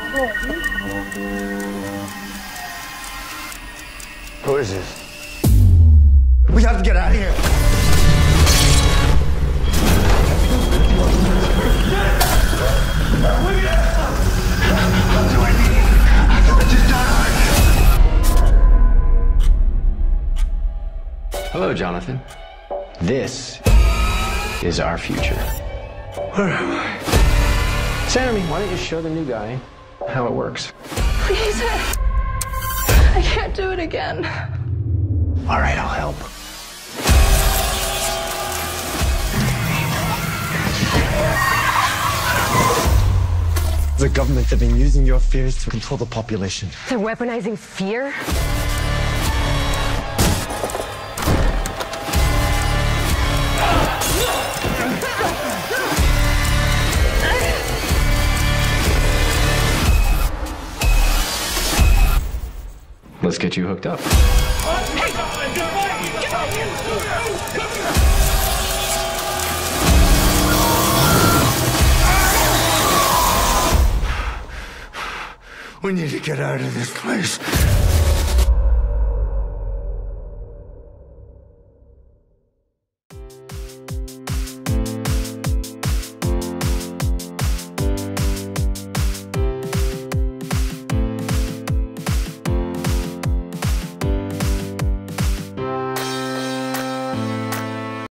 Who is this? We have to get out of here. Hello, Jonathan. This is our future. Where am I? Sammy, why don't you show the new guy how it works? Please. I can't do it again. All right, I'll help. The government have been using your fears to control the population. They're weaponizing fear? Let's get you hooked up. We need to get out of this place.